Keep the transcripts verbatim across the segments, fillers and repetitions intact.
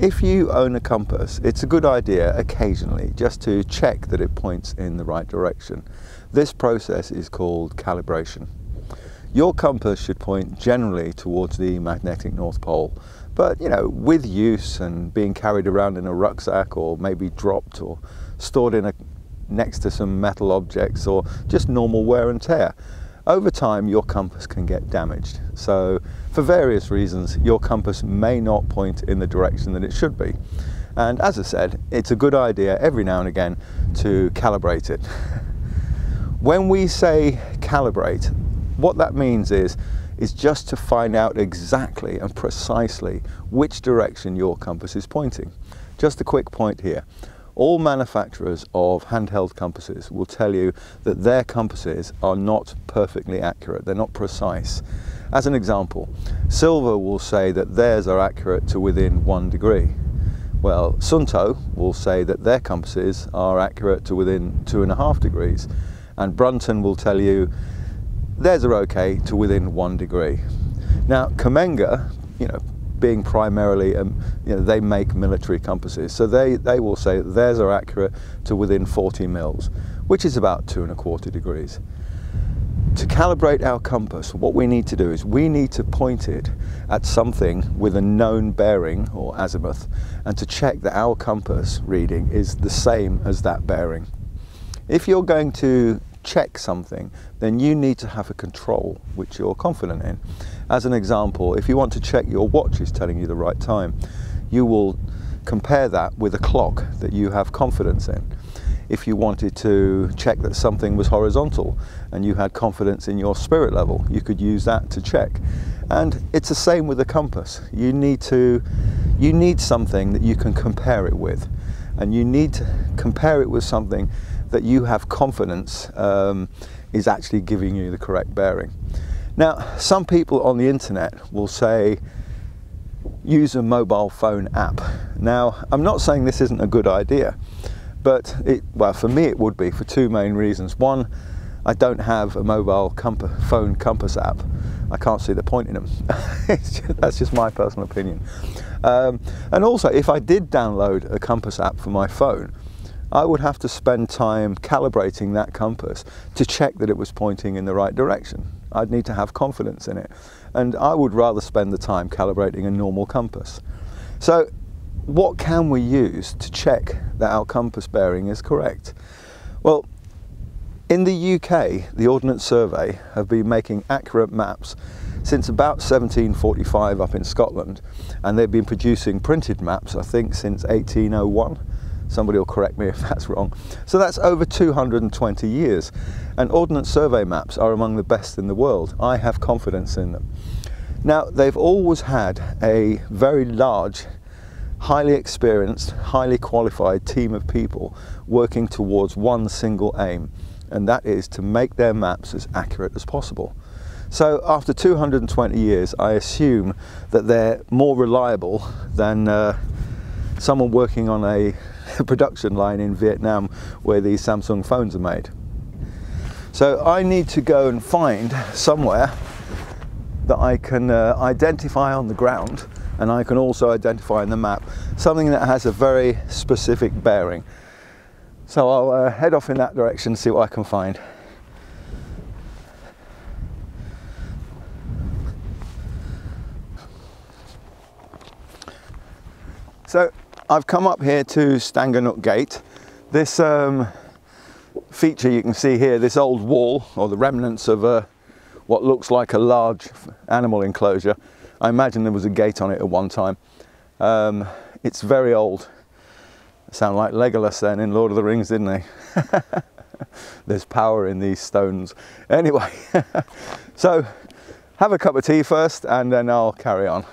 If you own a compass, it's a good idea occasionally just to check that it points in the right direction. This process is called calibration. Your compass should point generally towards the magnetic North Pole, but you know, with use and being carried around in a rucksack, or maybe dropped or stored in a next to some metal objects, or just normal wear and tear, over time your compass can get damaged. So for various reasons your compass may not point in the direction that it should be, and as I said, it's a good idea every now and again to calibrate it. When we say calibrate, what that means is is just to find out exactly and precisely which direction your compass is pointing. Just a quick point here. All manufacturers of handheld compasses will tell you that their compasses are not perfectly accurate, they're not precise. As an example, Silver will say that theirs are accurate to within one degree. Well, Sunto will say that their compasses are accurate to within two and a half degrees. And Brunton will tell you theirs are okay to within one degree. Now, Kamenga, you know, being primarily, um, you know, they make military compasses, so they, they will say that theirs are accurate to within forty mils, which is about two and a quarter degrees. To calibrate our compass, what we need to do is we need to point it at something with a known bearing or azimuth, and to check that our compass reading is the same as that bearing. If you're going to check something, then you need to have a control which you're confident in. As an example, if you want to check your watch is telling you the right time, you will compare that with a clock that you have confidence in. If you wanted to check that something was horizontal and you had confidence in your spirit level, you could use that to check. And it's the same with the compass. You need to, you need something that you can compare it with, and you need to compare it with something that you have confidence um, is actually giving you the correct bearing. Now, some people on the internet will say, use a mobile phone app. Now, I'm not saying this isn't a good idea, but it, well, for me it would be, for two main reasons. One, I don't have a mobile compass, phone compass app. I can't see the point in them. It's just, that's just my personal opinion. Um, and also, if I did download a compass app for my phone, I would have to spend time calibrating that compass to check that it was pointing in the right direction. I'd need to have confidence in it, and I would rather spend the time calibrating a normal compass. So what can we use to check that our compass bearing is correct? Well, in the U K, the Ordnance Survey have been making accurate maps since about seventeen forty-five up in Scotland, and they've been producing printed maps, I think, since eighteen oh one. Somebody will correct me if that's wrong. So that's over two hundred twenty years, and Ordnance Survey maps are among the best in the world. I have confidence in them. Now, they've always had a very large, highly experienced, highly qualified team of people working towards one single aim, and that is to make their maps as accurate as possible. So after two hundred twenty years, I assume that they're more reliable than uh, someone working on a production line in Vietnam where these Samsung phones are made. So I need to go and find somewhere that I can uh, identify on the ground, and I can also identify in the map something that has a very specific bearing. So I'll uh, head off in that direction, see what I can find. So I've come up here to Stanganut Gate. This um, feature you can see here, this old wall, or the remnants of a, what looks like a large animal enclosure. I imagine there was a gate on it at one time. Um, it's very old. Sound like Legolas then in Lord of the Rings, didn't they? There's power in these stones. Anyway, so have a cup of tea first and then I'll carry on.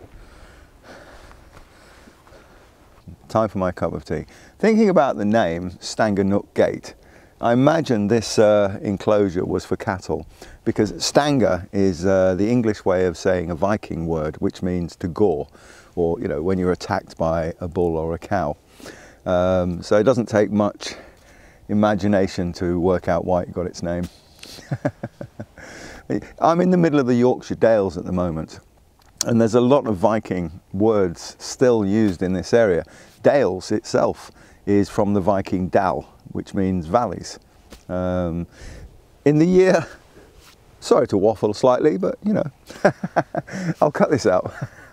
Time for my cup of tea. Thinking about the name Stanganut Gate, I imagine this uh, enclosure was for cattle, because stanga is uh, the English way of saying a Viking word which means to gore, or you know, when you're attacked by a bull or a cow. Um, so it doesn't take much imagination to work out why it got its name. I'm in the middle of the Yorkshire Dales at the moment, And there's a lot of Viking words still used in this area. Dales itself is from the Viking dal, which means valleys. Um, in the year, sorry to waffle slightly, but you know, I'll cut this out.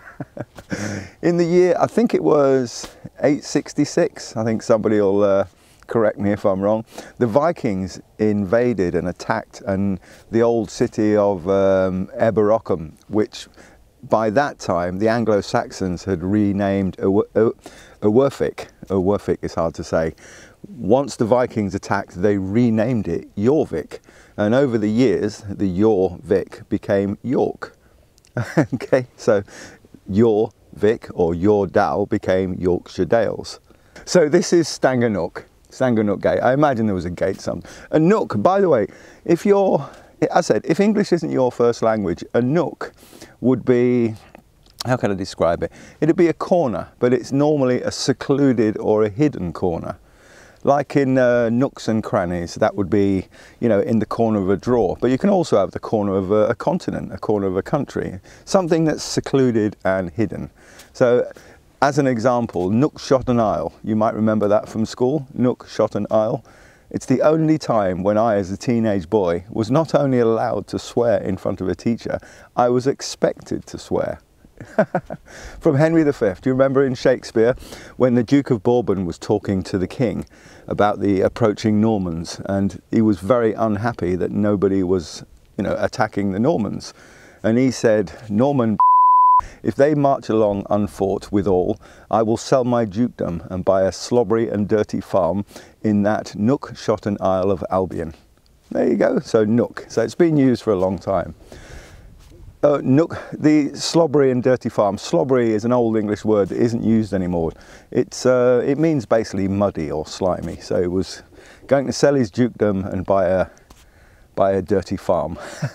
In the year, I think it was eight sixty-six, I think somebody will uh, correct me if I'm wrong, the Vikings invaded and attacked and the old city of um, Eberockham, which by that time the Anglo-Saxons had renamed Owerfik. Owerfik is hard to say. Once the Vikings attacked, they renamed it Jorvik, and over the years the Jorvik became York. Okay, so Jorvik or Jordal became Yorkshire Dales. So this is Stangernook, Stangernook Gate. I imagine there was a gate some. A nook, by the way, if you're, as I said, if English isn't your first language, a nook would be, how can I describe it? It'd be a corner, but it's normally a secluded or a hidden corner. Like in uh, nooks and crannies, that would be, you know, in the corner of a drawer. But you can also have the corner of a, a continent, a corner of a country, something that's secluded and hidden. So, as an example, Nook Shot an Isle. You might remember that from school, Nook Shot an Isle. It's the only time when I, as a teenage boy, was not only allowed to swear in front of a teacher, I was expected to swear. From Henry the Fifth. Do you remember in Shakespeare when the Duke of Bourbon was talking to the king about the approaching Normans, and he was very unhappy that nobody was, you know, attacking the Normans, and he said, "Norman, if they march along unfought withal, I will sell my dukedom and buy a slobbery and dirty farm in that Nook Shot an Isle of Albion." There you go. So Nook. So it's been used for a long time. Uh, nook, the slobbery and dirty farm. Slobbery is an old English word that isn't used anymore. It's, uh, it means basically muddy or slimy. So it was going to sell his dukedom and buy a, buy a dirty farm.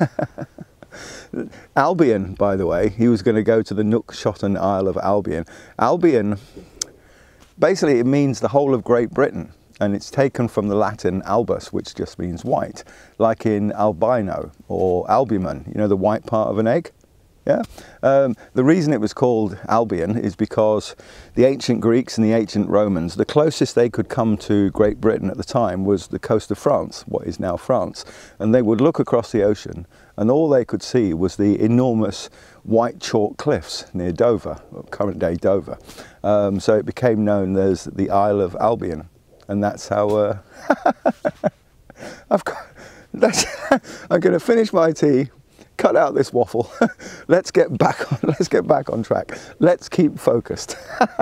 Albion, by the way, he was going to go to the Nook Shot an Isle of Albion. Albion, basically it means the whole of Great Britain. And it's taken from the Latin albus, which just means white, like in albino or albumen, you know, the white part of an egg. Yeah. Um, the reason it was called Albion is because the ancient Greeks and the ancient Romans, the closest they could come to Great Britain at the time was the coast of France, what is now France. And they would look across the ocean and all they could see was the enormous white chalk cliffs near Dover, current day Dover. Um, so it became known as the Isle of Albion. And that's how uh, I've got, that's, I'm going to finish my tea, cut out this waffle. Let's get back on. Let's get back on track. Let's keep focused.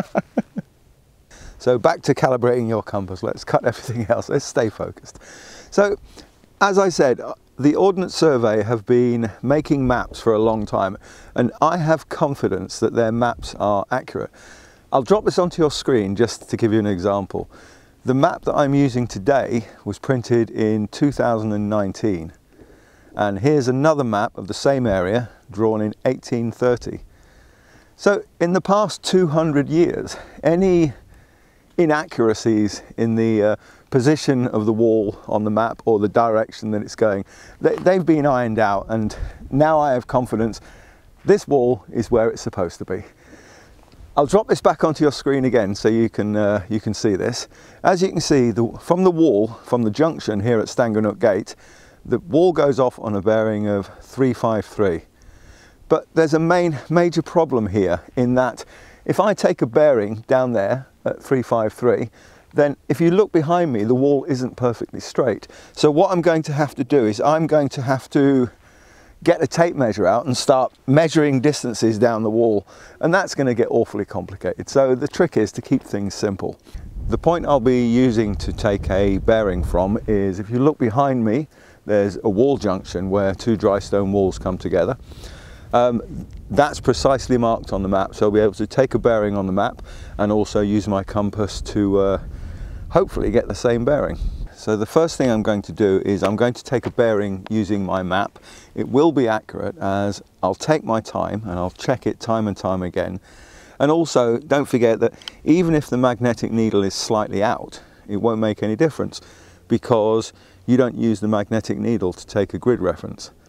So back to calibrating your compass. Let's cut everything else. Let's stay focused. So, as I said, the Ordnance Survey have been making maps for a long time, and I have confidence that their maps are accurate. I'll drop this onto your screen just to give you an example. The map that I'm using today was printed in two thousand nineteen, and here's another map of the same area drawn in eighteen thirty. So in the past two hundred years, any inaccuracies in the uh, position of the wall on the map or the direction that it's going, they, they've been ironed out, and now I have confidence this wall is where it's supposed to be. I'll drop this back onto your screen again so you can uh, you can see this. As you can see, the, from the wall, from the junction here at Stangernook Gate, the wall goes off on a bearing of three five three. But there's a main major problem here in that if I take a bearing down there at three five three, then if you look behind me, the wall isn't perfectly straight. So what I'm going to have to do is I'm going to have to get a tape measure out and start measuring distances down the wall, and that's going to get awfully complicated. So the trick is to keep things simple. The point I'll be using to take a bearing from is, if you look behind me, there's a wall junction where two dry stone walls come together. Um, that's precisely marked on the map, so I'll be able to take a bearing on the map and also use my compass to uh, hopefully get the same bearing. So the first thing I'm going to do is I'm going to take a bearing using my map. It will be accurate, as I'll take my time and I'll check it time and time again. And also, don't forget that even if the magnetic needle is slightly out, it won't make any difference, because you don't use the magnetic needle to take a grid reference.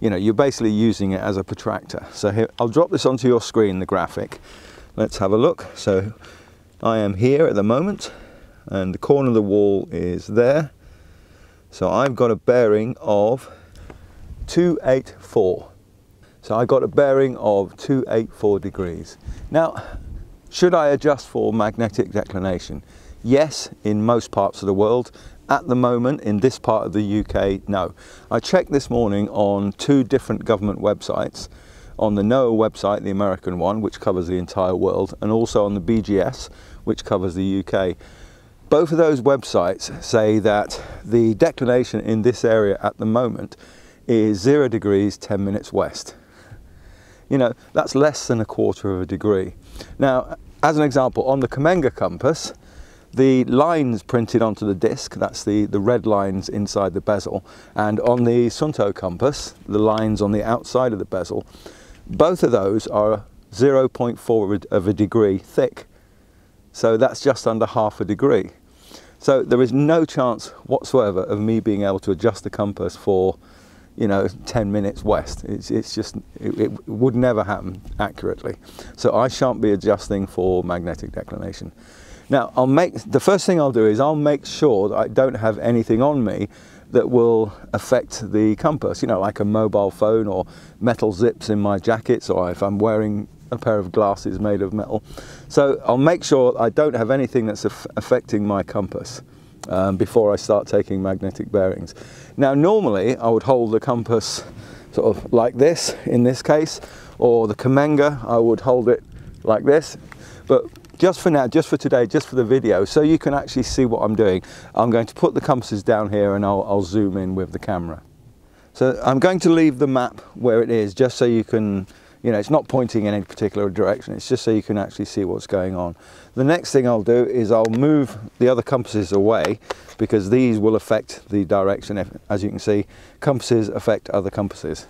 you know, you're basically using it as a protractor. So here, I'll drop this onto your screen, the graphic. Let's have a look. So I am here at the moment, and the corner of the wall is there. So I've got a bearing of two eighty-four. So I got a bearing of two eighty-four degrees. Now, should I adjust for magnetic declination? Yes, in most parts of the world. At the moment, in this part of the U K, no. I checked this morning on two different government websites, on the NOAA website, the American one, which covers the entire world, and also on the B G S, which covers the U K. Both of those websites say that the declination in this area at the moment is zero degrees, ten minutes west. You know, that's less than a quarter of a degree. Now, as an example, on the Comenga compass, the lines printed onto the disc, that's the, the red lines inside the bezel, and on the Sunto compass, the lines on the outside of the bezel, both of those are zero point four of a degree thick. So that's just under half a degree. So there is no chance whatsoever of me being able to adjust the compass for, you know, ten minutes west. It's, it's just, it, it would never happen accurately. So I shan't be adjusting for magnetic declination. Now, I'll make, the first thing I'll do is I'll make sure that I don't have anything on me that will affect the compass, you know, like a mobile phone or metal zips in my jackets, or if I'm wearing a pair of glasses made of metal. So I'll make sure I don't have anything that's affecting my compass um, before I start taking magnetic bearings. Now, normally I would hold the compass sort of like this in this case, or the Comenga, I would hold it like this. But just for now, just for today, just for the video, so you can actually see what I'm doing, I'm going to put the compasses down here and I'll, I'll zoom in with the camera. So I'm going to leave the map where it is, just so you can, you know, it's not pointing in any particular direction, it's just so you can actually see what's going on. The next thing I'll do is I'll move the other compasses away, because these will affect the direction. As you can see, compasses affect other compasses.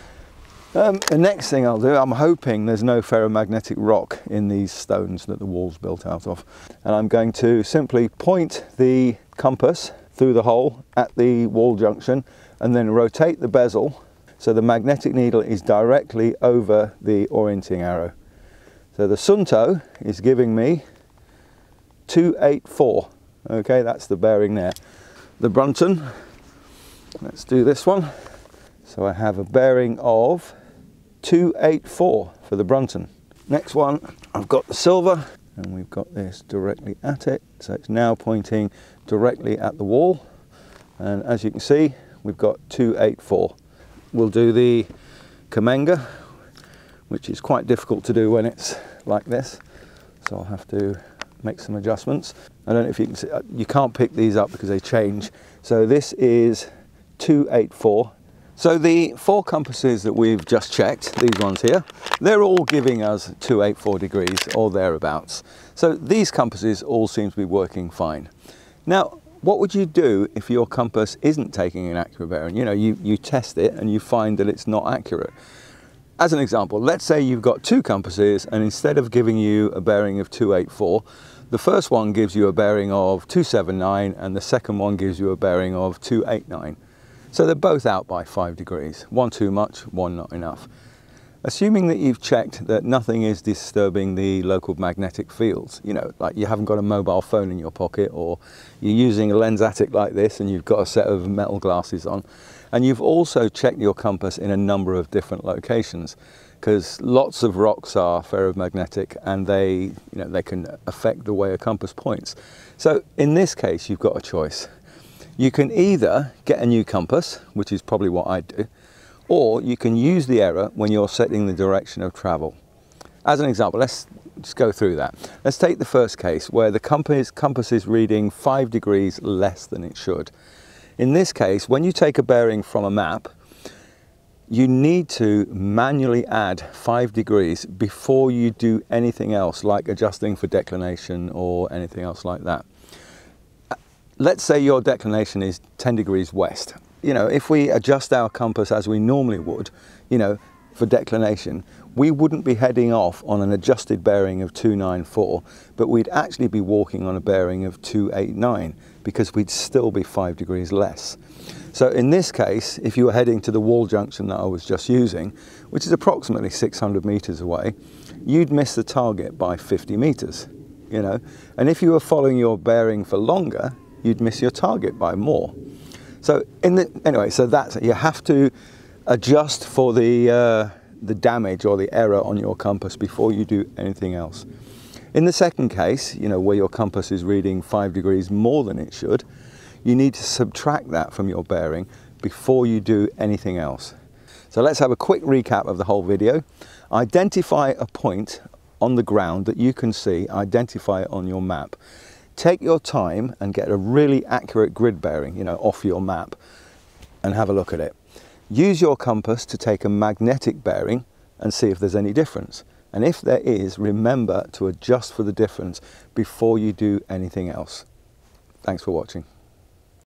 Um, the next thing I'll do, I'm hoping there's no ferromagnetic rock in these stones that the wall's built out of. And I'm going to simply point the compass through the hole at the wall junction and then rotate the bezel so the magnetic needle is directly over the orienting arrow. So the Sunto is giving me two eighty-four. Okay, that's the bearing there. The Brunton, let's do this one. So I have a bearing of two eighty-four for the Brunton. Next one, I've got the silver, and we've got this directly at it. So it's now pointing directly at the wall. And as you can see, we've got two eighty-four. We'll do the Comenga, which is quite difficult to do when it's like this. So I'll have to make some adjustments. I don't know if you can see, you can't pick these up because they change. So this is two eighty-four. So the four compasses that we've just checked, these ones here, they're all giving us two eighty-four degrees or thereabouts. So these compasses all seem to be working fine. Now, what would you do if your compass isn't taking an accurate bearing? You know, you, you test it and you find that it's not accurate. As an example, let's say you've got two compasses, and instead of giving you a bearing of two eighty-four, the first one gives you a bearing of two seventy-nine and the second one gives you a bearing of two eighty-nine. So they're both out by five degrees, one too much, one not enough. Assuming that you've checked that nothing is disturbing the local magnetic fields, you know, like you haven't got a mobile phone in your pocket, or you're using a lensatic like this and you've got a set of metal glasses on, and you've also checked your compass in a number of different locations, because lots of rocks are ferromagnetic and they, you know, they can affect the way a compass points. So in this case, you've got a choice. You can either get a new compass, which is probably what I'd do, or you can use the error when you're setting the direction of travel. As an example, let's just go through that. Let's take the first case where the compass, compass is reading five degrees less than it should. In this case, when you take a bearing from a map, you need to manually add five degrees before you do anything else, like adjusting for declination or anything else like that. Let's say your declination is ten degrees west. You know, if we adjust our compass as we normally would, you know, for declination, we wouldn't be heading off on an adjusted bearing of two ninety-four, but we'd actually be walking on a bearing of two eighty-nine, because we'd still be five degrees less. So in this case, if you were heading to the wall junction that I was just using, which is approximately six hundred meters away, you'd miss the target by fifty meters, you know. And if you were following your bearing for longer, you'd miss your target by more. So in the, anyway, so that's, you have to adjust for the, uh, the damage or the error on your compass before you do anything else. In the second case, you know, where your compass is reading five degrees more than it should, you need to subtract that from your bearing before you do anything else. So let's have a quick recap of the whole video. Identify a point on the ground that you can see, identify it on your map. Take your time and get a really accurate grid bearing, you know, off your map, and have a look at it. Use your compass to take a magnetic bearing and see if there's any difference. And if there is, remember to adjust for the difference before you do anything else. Thanks for watching.